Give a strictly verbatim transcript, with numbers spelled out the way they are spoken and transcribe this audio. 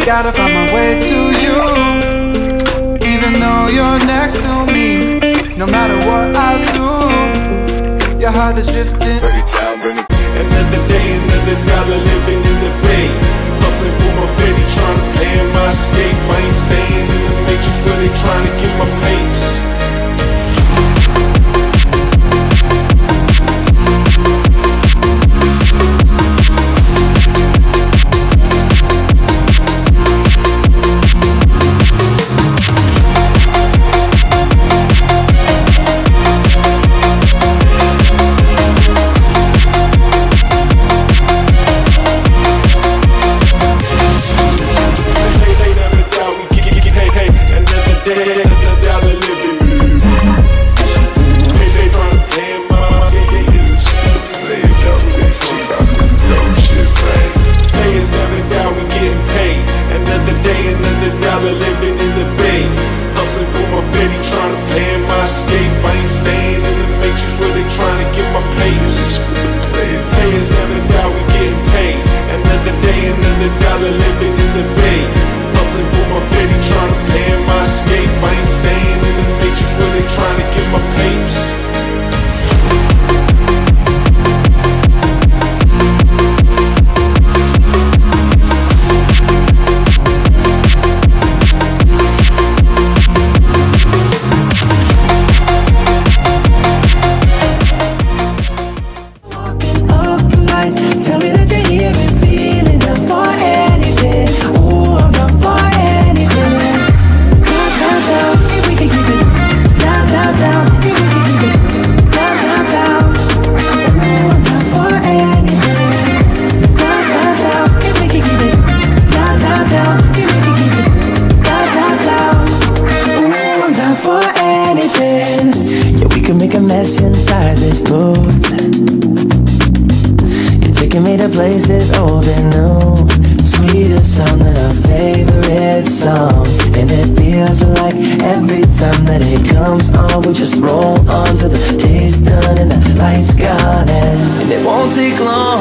Gotta find my way to you, even though you're next to me. No matter what I do, your heart is drifting. Bring it down, bring it. Another day, another dollar, living in the bay. Hustling for my fetty, trying to plan my escape. I ain't staying in the matrix, really trying to get my papes. Inside this booth, you're taking me to places old and new. Sweetest song than our favorite song, and it feels like every time that it comes on, we just roll on till the day's done and the lights gone, and, and it won't take long